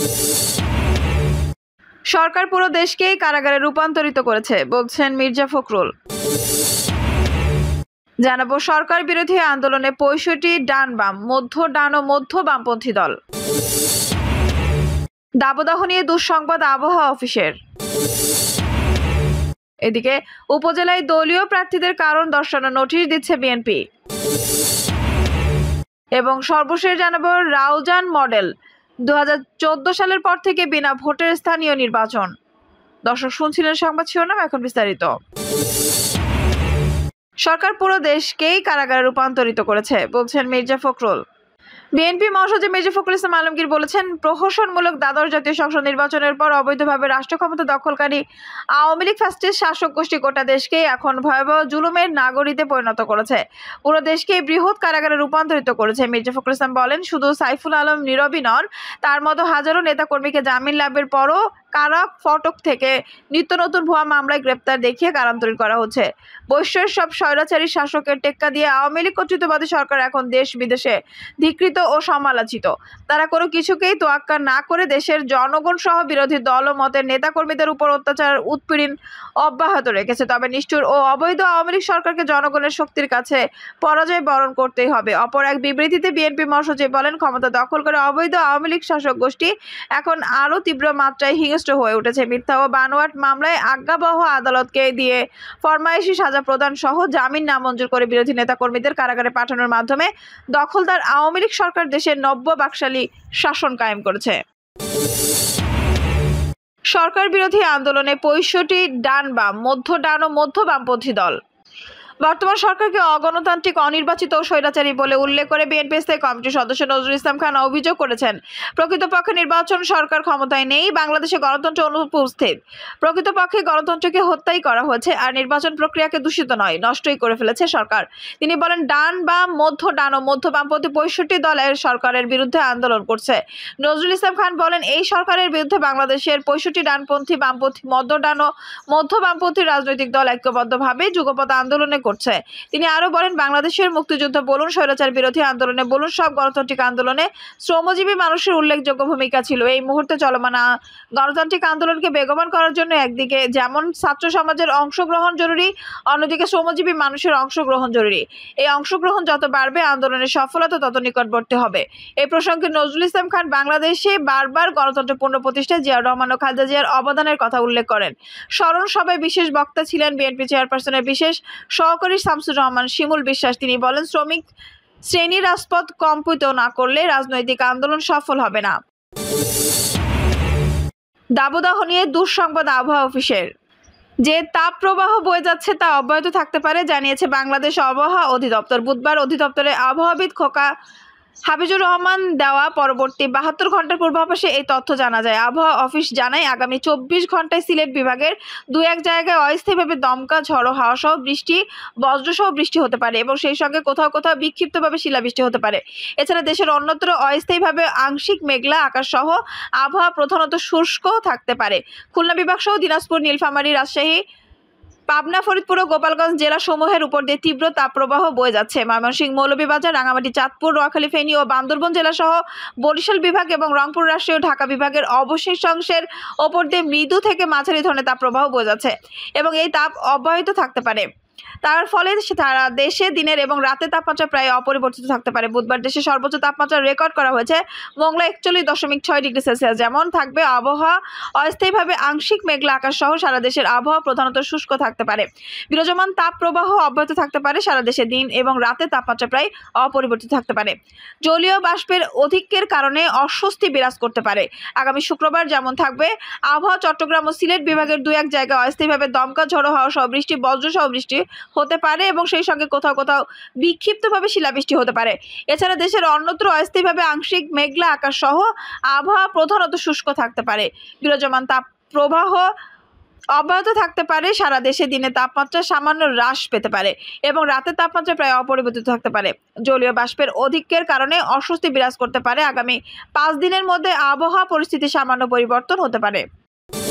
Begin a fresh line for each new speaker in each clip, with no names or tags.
সরকার পুরো দেশকেই কারাগারে রূপান্তরিত করেছে বলছেন মির্জা ফখরুল। জানাবো সরকার বিরোধী আন্দোলনে ৬৫ ডান বাম, মধ্য ডান ও মধ্য বামপন্থী দল। দাবদাহ নিয়ে দুঃসংবাদ আবহাওয়া অফিসের। এদিকে উপজেলায় দলীয় প্রার্থীদের কারণ দর্শানোর নোটিশ দিচ্ছে বিএনপি। এবং সর্বশেষ জানাবো রাউজান মডেল ২০১৪ সালের পর থেকে বিনা ভোটের স্থানীয় নির্বাচন। দর্শক শুনছিলেন সংবাদ শিরোনাম, এখন বিস্তারিত। সরকার পুরো দেশকেই কারাগারে রূপান্তরিত করেছে বলছেন মির্জা ফখরুল। বিএনপি মহাসচিব মির্জা ফখরুল ইসলাম আলমগীর বলেছেন, প্রহসনমূলক দ্বাদশ জাতীয় সংসদ নির্বাচনের পর অবৈধভাবে রাষ্ট্র ক্ষমতা দখলকারী আওয়ামী লীগ ফ্যাসিস্ট শাসক গোষ্ঠী গোটা দেশকে এখন ভয়াবহ জুলুমের নাগরিতে পরিণত করেছে, পুরো দেশকে বৃহৎ কারাগারে রূপান্তরিত করেছে। মির্জা ফখরুল ইসলাম বলেন, শুধু সাইফুল আলম নীরবই নন, তার মতো হাজারো নেতাকর্মীকে জামিন লাভের পরও কারা ফটক থেকে নিত্য নতুন ভুয়া মামলায় গ্রেপ্তার দেখিয়ে কারান্তরিত করা হচ্ছে। বৈশ্যের সব স্বৈরাচারী শাসকের টেক্কা দিয়ে আওয়ামী লীগ কর্তৃত্ববাদী সরকার এখন দেশ বিদেশে ধিকৃত ও সমালোচিত। তারা কোনো কিছুকেই তোয়াক্কা না করে দেশের জনগণ সহ বিরোধী দল ও মতের নেতাকর্মীদের উপর অত্যাচার উৎপীড়ন অব্যাহত রেখেছে। তবে নিষ্ঠুর ও অবৈধ আওয়ামী লীগ সরকারকে জনগণের শক্তির কাছে পরাজয় বরণ করতেই হবে। অপর এক বিবৃতিতে বিএনপি মহাসচিব বলেন, ক্ষমতা দখল করে অবৈধ আওয়ামী লীগ শাসক গোষ্ঠী এখন আরও তীব্র মাত্রায় হিংস্র হয়ে উঠেছে। মিথ্যা ও বানোয়াট মামলায় আজ্ঞাবহ আদালতকে দিয়ে ফরমায়েশি সাজা প্রদান সহ জামিন নামঞ্জুর করে বিরোধী নেতাকর্মীদের কারাগারে পাঠানোর মাধ্যমে দখলদার আওয়ামী লীগ সরকার দেশের নব্য বাকশালী শাসন কায়েম করেছে। সরকার বিরোধী আন্দোলনে ৬৫ ডান বাম, মধ্য ডান ও মধ্য বামপন্থী দল। বর্তমান সরকারকে অগণতান্ত্রিক, অনির্বাচিত ও স্বৈরাচারী বলে উল্লেখ করে বিএনপি স্থায়ী কমিটির সদস্য নজরুল ইসলাম খান অভিযোগ করেছেন, প্রকৃতপক্ষে নির্বাচন সরকার ক্ষমতায় নেই, বাংলাদেশে গণতন্ত্র অনুপস্থিত। প্রকৃতপক্ষে গণতন্ত্রকে হত্যাই করা হয়েছে, আর নির্বাচন প্রক্রিয়াকে দূষিত নয়, নষ্টই করে ফেলেছে সরকার। তিনি বলেন, ডান বাম, মধ্য ডান ও মধ্য বামপন্থী ৬৫ দলের সরকারের বিরুদ্ধে আন্দোলন করছে। নজরুল ইসলাম খান বলেন, এই সরকারের বিরুদ্ধে বাংলাদেশের ৬৫ ডানপন্থী, বামপন্থী, মধ্য ডান ও মধ্য বামপন্থী রাজনৈতিক দল ঐক্যবদ্ধভাবে যুগপৎ আন্দোলনে করছে। তিনি আরো বলেন, বাংলাদেশের মুক্তিযুদ্ধ বলুন, স্বৈরাচার বিরোধী আন্দোলনে বলুন, সব গণতান্ত্রিক আন্দোলনে শ্রমজীবী মানুষের উল্লেখযোগ্য ভূমিকা ছিল। এই মুহূর্তে চলমান গণতান্ত্রিক আন্দোলনকে বেগবান করার জন্য একদিকে যেমন ছাত্র সমাজের অংশগ্রহণ জরুরি, অন্যদিকে শ্রমজীবী মানুষের অংশগ্রহণ জরুরি। এই অংশগ্রহণ যত বাড়বে, আন্দোলনের সফলতা তত নিকটবর্তী হবে। এই প্রসঙ্গে নজরুল ইসলাম খান বাংলাদেশে বারবার গণতন্ত্র পুনঃপ্রতিষ্ঠায় জিয়াউর রহমান ও খালেদা জিয়ার অবদানের কথা উল্লেখ করেন। স্মরণ সভায় বিশেষ বক্তা ছিলেন বিএনপি চেয়ারপারসনের বিশেষ সহকারী শামসুর রহমান শিমুল বিশ্বাস। তিনি বলেন, শ্রমিক শ্রেণীর রাজপথ কম্পিত না করলে রাজনৈতিক আন্দোলন সফল হবে না। দাবদাহ নিয়ে দুঃসংবাদ আবহাওয়া অফিসের। যে তাপ প্রবাহ বয়ে যাচ্ছে তা অব্যাহত থাকতে পারে জানিয়েছে বাংলাদেশ আবহাওয়া অধিদপ্তর। বুধবার অধিদপ্তরের আবহাওয়াবিদ খোকা হাফিজুর রহমান দেওয়া পরবর্তী ৭২ ঘন্টার পূর্বাভাসে এই তথ্য জানা যায়। আবহাওয়া অফিস জানায়, আগামী ২৪ ঘন্টায় সিলেট বিভাগের ২-১ জায়গায় অস্থায়ীভাবে দমকা ঝড়ো হাওয়া সহ বৃষ্টি, বজ্রসহ বৃষ্টি হতে পারে এবং সেই সঙ্গে কোথাও কোথাও বিক্ষিপ্তভাবে শিলাবৃষ্টি হতে পারে। এছাড়া দেশের অন্যত্র অস্থায়ীভাবে আংশিক মেঘলা আকাশ সহ আবহাওয়া প্রধানত শুষ্ক থাকতে পারে। খুলনা বিভাগ সহ দিনাজপুর, নীলফামারী, রাজশাহী, পাবনা, ফরিদপুর ও গোপালগঞ্জ জেলা সমূহের উপর দিয়ে তীব্র তাপপ্রবাহ বয়ে যাচ্ছে। ময়মনসিংহ, মৌলভীবাজার, রাঙামাটি, চাঁদপুর, নোয়াখালী, ফেনী ও বান্দরবান জেলা সহ বরিশাল বিভাগ এবং রংপুর, রাজশাহী ও ঢাকা বিভাগের অবশেষ অংশের ওপর দিয়ে মৃদু থেকে মাঝারি ধরনের তাপপ্রবাহ বয়ে যাচ্ছে এবং এই তাপ অব্যাহত থাকতে পারে। তার ফলে সারা দেশে দিনের এবং রাতের তাপমাত্রা প্রায় অপরিবর্তিত থাকতে পারে। বুধবার দেশে সর্বোচ্চ তাপমাত্রা রেকর্ড করা হয়েছে মোংলা ৪১.৬ ডিগ্রি সেলসিয়াস। যেমন থাকবে আবহাওয়া অস্থায়ীভাবে আংশিক মেঘলা আকাশ সহ সারা দেশের আবহাওয়া প্রধানত শুষ্ক থাকতে পারে। বিরাজমান তাপ প্রবাহ অব্যাহত থাকতে পারে। সারা দেশে দিন এবং রাতের তাপমাত্রা প্রায় অপরিবর্তিত থাকতে পারে। জলীয় বাষ্পের অধিক্যের কারণে অস্বস্তি বিরাজ করতে পারে। আগামী শুক্রবার যেমন থাকবে আবহাওয়া চট্টগ্রাম ও সিলেট বিভাগের ২-১ জায়গায় অস্থায়ীভাবে দমকা ঝড়ো হাওয়া সহ বৃষ্টি, বজ্র সহ বৃষ্টি হতে পারে এবং সেই সঙ্গে কোথাও কোথাও বিক্ষিপ্তভাবে শিলাবৃষ্টি হতে পারে। এছাড়া দেশের অন্যত্র অস্থায়ীভাবে আংশিক মেঘলা আকাশ সহ আবহাওয়া প্রধানত শুষ্ক থাকতে পারে। বিরাজমান তাপ প্রবাহ অব্যাহত থাকতে পারে। সারা দেশে দিনে তাপমাত্রা সামান্য হ্রাস পেতে পারে এবং রাতের তাপমাত্রা প্রায় অপরিবর্তিত থাকতে পারে। জলীয় বাষ্পের অধিক্যের কারণে অস্বস্তি বিরাজ করতে পারে। আগামী ৫ দিনের মধ্যে আবহাওয়া পরিস্থিতি সামান্য পরিবর্তন হতে পারে।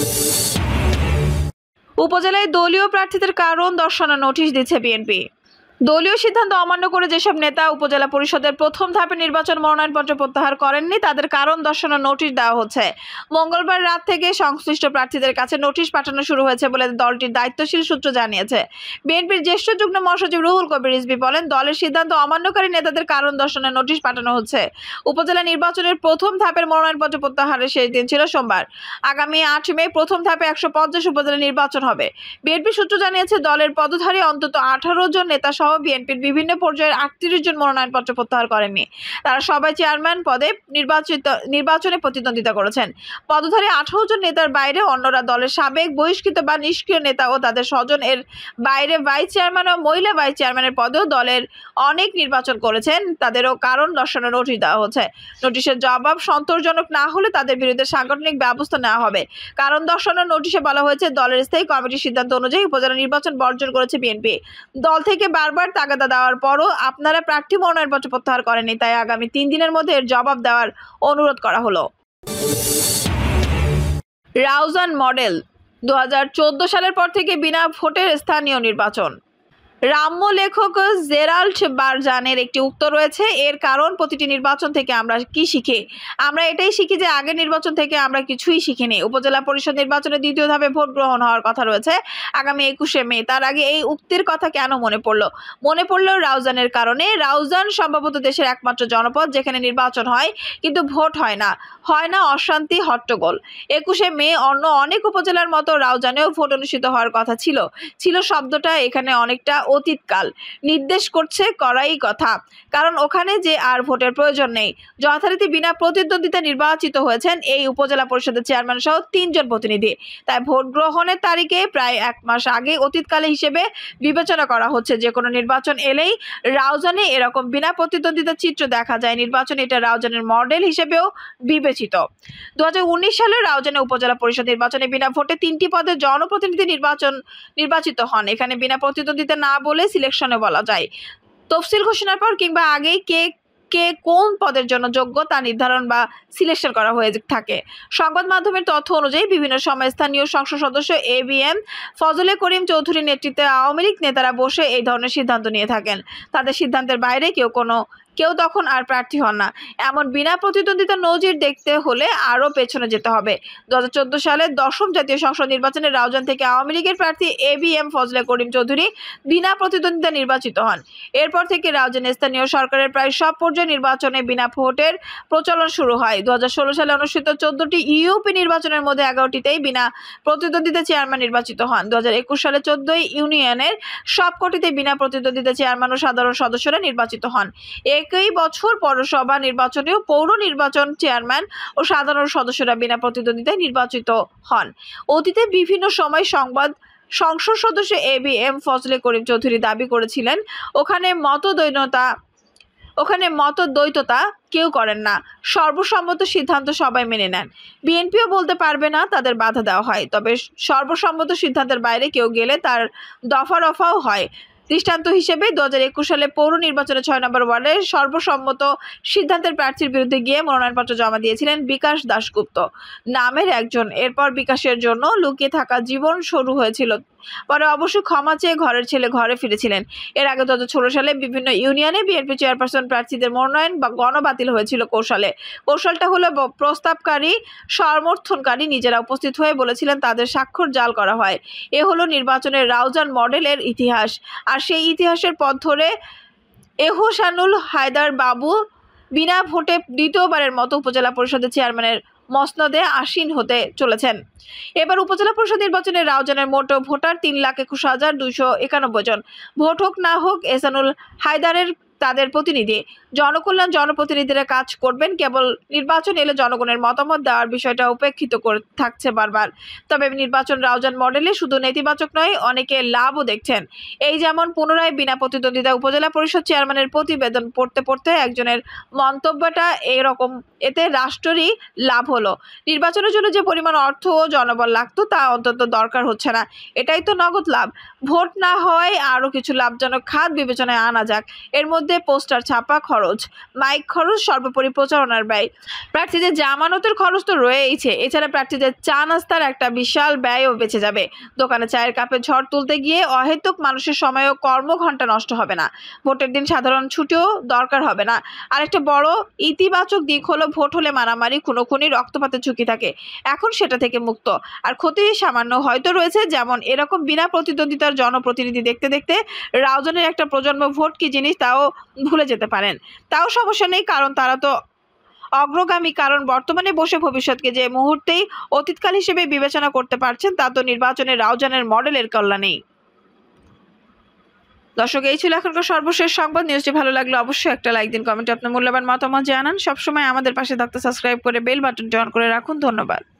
উপজেলায় দলীয় প্রার্থীদের কারণ দর্শানোর নোটিশ দিচ্ছে বিএনপি। দলীয় সিদ্ধান্ত অমান্য করে যেসব নেতা উপজেলা পরিষদের প্রথম ধাপে নির্বাচন মনোনয়নপত্র প্রত্যাহার করেননি তাদের কারণ দর্শানোর নোটিশ দেওয়া হচ্ছে। মঙ্গলবার রাত থেকে সংশ্লিষ্ট প্রার্থীদের কাছে নোটিশ পাঠানো শুরু হয়েছে বলে দলটির দায়িত্বশীল সূত্র জানিয়েছে। বিএনপির জ্যেষ্ঠ যুগ্ম মহাসচিব রুহুল কবির রিজভী বলেন, দলের সিদ্ধান্ত অমান্যকারী নেতাদের কারণ দর্শানোর নোটিশ পাঠানো হচ্ছে। উপজেলা নির্বাচনের প্রথম ধাপের মনোনয়নপত্র প্রত্যাহারের শেষ দিন ছিল সোমবার। আগামী 8 মে প্রথম ধাপে 150 উপজেলা নির্বাচন হবে। বিএনপি সূত্র জানিয়েছে, দলের পদধারী অন্তত 18 জন নেতা সহ বিএনপির বিভিন্ন পর্যায়ের 38 জন মনোনয়নপত্র প্রত্যাহার করেননি। তারা সবাই চেয়ারম্যান পদে নির্বাচনে প্রতিদ্বন্দ্বিতা করেছেন। পদধারী 18 জন নেতার বাইরে অন্যরা দলের সাবেক, বহিষ্কৃত বা নিষ্ক্রিয় নেতা ও তাদের স্বজন। এর বাইরে ভাইস চেয়ারম্যান ও মহিলা ভাইস চেয়ারম্যানের পদেও দলের অনেক নির্বাচন করেছেন। তাদেরও কারণ দর্শানোর নোটিশ দেওয়া হচ্ছে। নোটিশের জবাব সন্তোষজনক না হলে তাদের বিরুদ্ধে সাংগঠনিক ব্যবস্থা নেওয়া হবে। কারণ দর্শানোর নোটিশে বলা হয়েছে, দলের স্থায়ী কমিটির সিদ্ধান্ত অনুযায়ী উপজেলা নির্বাচন বর্জন করেছে বিএনপি। দল থেকে বারবার তাগাদা দেওয়ার পরও আপনারা প্রার্থী মনোনয়নপত্র প্রত্যাহার করেননি, তাই আগামী 3 দিনের মধ্যে এর জবাব দেওয়ার অনুরোধ করা হলো। রাউজান মডেল 2014 সালের পর থেকে বিনা ভোটের স্থানীয় নির্বাচন। রাম্য লেখক জেরাল্ড বারজানের একটি উক্ত রয়েছে, এর কারণ প্রতিটি নির্বাচন থেকে আমরা কি শিখি? আমরা এটাই শিখি যে আগের নির্বাচন থেকে আমরা কিছুই শিখিনি। উপজেলা পরিষদ নির্বাচনের দ্বিতীয় ধাপে ভোট গ্রহণ হওয়ার কথা রয়েছে আগামী 21শে মে। তার আগে এই উক্তির কথা কেন মনে পড়লো? মনে পড়লো রাউজানের কারণে। রাউজান সম্ভবত দেশের একমাত্র জনপদ যেখানে নির্বাচন হয় কিন্তু ভোট হয় না অশান্তি, হট্টগোল। 21শে মে অন্য অনেক উপজেলার মতো রাউজানেও ভোট অনুষ্ঠিত হওয়ার কথা ছিল শব্দটা এখানে অনেকটা অতীতকাল নির্দেশ করছে, করাই কথা। কারণ ওখানে যে আর ভোটের প্রয়োজন নেই। যথারীতি বিনা প্রতিদ্বন্দ্বিতা নির্বাচিত হয়েছেন এই উপজেলা পরিষদের চেয়ারম্যান সহ 3 জন প্রতিনিধি। তাই ভোট গ্রহণের তারিখে প্রায় 1 মাস আগে অতীতকালে হিসেবে বিবেচনা করা হচ্ছে। যে কোনো নির্বাচন এলেই রাউজানে এরকম বিনা প্রতিদ্বন্দ্বিতার চিত্র দেখা যায়। নির্বাচন এটা রাউজানের মডেল হিসেবেও বিবেচিত। 2019 সালে রাউজানে উপজেলা পরিষদ নির্বাচনে বিনা ভোটে 3টি পদে জনপ্রতিনিধি নির্বাচিত হন। এখানে বিনা প্রতিদ্বন্দ্বিতা না বলে সিলেকশনে বলা যায়। তফসিল ঘোষণার পর কিংবা আগেই কে কোন পদের জন্য যোগ্য তা নির্ধারণ বা সিলেকশন করা হয়ে থাকে। সংবাদ মাধ্যমের তথ্য অনুযায়ী বিভিন্ন সময় স্থানীয় সংসদ সদস্য এবিএম ফজলে করিম চৌধুরীর নেতৃত্বে আওয়ামী লীগ নেতারা বসে এই ধরনের সিদ্ধান্ত নিয়ে থাকেন। তাদের সিদ্ধান্তের বাইরে কেউ তখন আর প্রার্থী হন না। এমন বিনা প্রতিদ্বন্দ্বিতা নজির দেখতে হলে আরও পেছনে যেতে হবে। 2014 সালের 10ম জাতীয় সংসদ নির্বাচনে রাউজান থেকে আওয়ামী লীগের প্রার্থী এবিএম ফজলে করিম চৌধুরী বিনা প্রতিদ্বন্দ্বিতা নির্বাচিত হন। এরপর থেকে রাউজানে স্থানীয় সরকারের প্রায় সব পর্যায়ে নির্বাচনে বিনা ভোটের প্রচলন শুরু হয়। 2016 সালে অনুষ্ঠিত 14টি ইউপি নির্বাচনের মধ্যে 11টিতেই বিনা প্রতিদ্বন্দ্বিতা চেয়ারম্যান নির্বাচিত হন। 2021 সালে 14 ইউনিয়নের সবকটিতে বিনা প্রতিদ্বন্দ্বিতা চেয়ারম্যান ও সাধারণ সদস্যরা নির্বাচিত হন। একই বছর পৌরসভা নির্বাচনেও পৌর নির্বাচন চেয়ারম্যান ও সাধারণ সদস্যরা বিনা প্রতিদ্বন্দ্বিতায় নির্বাচিত হন। অতীতে বিভিন্ন সময় সংসদ সদস্য এবিএম ফজলে করিম চৌধুরী দাবি করেছিলেন, ওখানে মতদ্বৈততা কেউ করেন না, সর্বসম্মত সিদ্ধান্ত সবাই মেনে নেন। বিএনপিও বলতে পারবে না তাদের বাধা দেওয়া হয়, তবে সর্বসম্মত সিদ্ধান্তের বাইরে কেউ গেলে তার দফারফাও হয়। দৃষ্টান্ত হিসেবে 2021 সালে পৌর নির্বাচনে 6 নম্বর ওয়ার্ডের সর্বসম্মত সিদ্ধান্তের প্রার্থীর বিরুদ্ধে গিয়ে মনোনয়নপত্র জমা দিয়েছিলেন বিকাশ দাশগুপ্ত নামের একজন। এরপর বিকাশের জন্য লুকিয়ে থাকা জীবন শুরু হয়েছিল। পরে অবশ্য ক্ষমা চেয়ে ঘরের ছেলে ঘরে ফিরেছিলেন। এর আগে 2016 সালে বিভিন্ন ইউনিয়নে বিএনপি চেয়ারপারসন প্রার্থীদের মনোনয়ন গণবাতিল হয়েছিল কৌশলটা হলো প্রস্তাবকারী সমর্থনকারী নিজেরা উপস্থিত হয়ে বলেছিলেন তাদের স্বাক্ষর জাল করা হয়। এ হলো নির্বাচনের রাউজান মডেলের ইতিহাস। আর সেই ইতিহাসের পথ ধরে এহসানুল হায়দার বাবু বিনা ভোটে দ্বিতীয়বারের মতো উপজেলা পরিষদের চেয়ারম্যানের মসনদে আসীন হতে চলেছেন। এবার উপজেলা পরিষদ নির্বাচনে রাউজানের মোট ভোটার 3,21,291 জন। ভোট হোক না হোক এহসানুল হায়দারের তাদের প্রতিনিধি জনকল্যাণ জনপ্রতিনিধিরা কাজ করবেন। কেবল নির্বাচন এলে জনগণের মতামত দেওয়ার বিষয়টা উপেক্ষিত করে থাকছে বারবার। তবে নির্বাচন রাউজান মডেলে শুধু নেতিবাচক নয়, অনেকে লাভও দেখছেন। এই যেমন পুনরায় বিনা প্রতিদ্বন্দ্বিতা উপজেলা পরিষদ চেয়ারম্যানের প্রতিবেদন পড়তে একজনের মন্তব্যটা এরকম, এতে রাষ্ট্রেরই লাভ হলো। নির্বাচনের জন্য যে পরিমাণ অর্থ ও জনবল লাগতো তা অন্তত দরকার হচ্ছে না, এটাই তো নগদ লাভ। ভোট না হয় আরও কিছু লাভজনক খাত বিবেচনায় আনা যাক। এর মধ্যে পোস্টার ছাপা খরচ, খরচ, মাইক খরচ, সর্বোপরি প্রচারণার ব্যয়। প্রার্থীদের জামানতের খরচ তো রয়েইছে, এছাড়া প্রার্থীদের চা নাস্তার একটা বিশাল ব্যয়ও বেঁচে যাবে। দোকানে চায়ের কাপে ঝড় তুলতে গিয়ে অহেতুক মানুষের সময় ও কর্মঘণ্টা নষ্ট হবে না। ভোটের দিন সাধারণ ছুটিও দরকার হবে না। আরেকটা বড় ইতিবাচক দিক হলো ভোট হলে মারামারি, খুনোখুনি, রক্তপাতের ঝুঁকি থাকে, এখন সেটা থেকে মুক্ত। আর ক্ষতি সামান্য হয়তো রয়েছে, যেমন এরকম বিনা প্রতিদ্বন্দ্বিতার জনপ্রতিনিধি দেখতে দেখতে রাউজানের একটা প্রজন্ম ভোট কি জিনিস তাও ভুলে যেতে পারেন। তাও সমস্যা নেই, কারণ তারা তো অগ্রগামী, কারণ বর্তমানে বসে ভবিষ্যৎকে যে মুহূর্তেই অতীতকাল হিসেবে বিবেচনা করতে পারছেন, তা তো নির্বাচনে রাউজানের মডেলের কল্যাণেই। দর্শক, এই ছিল এখনকার সর্বশেষ সংবাদ। নিউজটি ভালো লাগলে অবশ্যই একটা লাইক দিন, কমেন্টে আপনার মূল্যবান মতামত জানান। সবসময় আমাদের পাশে থাকতে সাবস্ক্রাইব করে বেল বাটনটি অন করে রাখুন। ধন্যবাদ।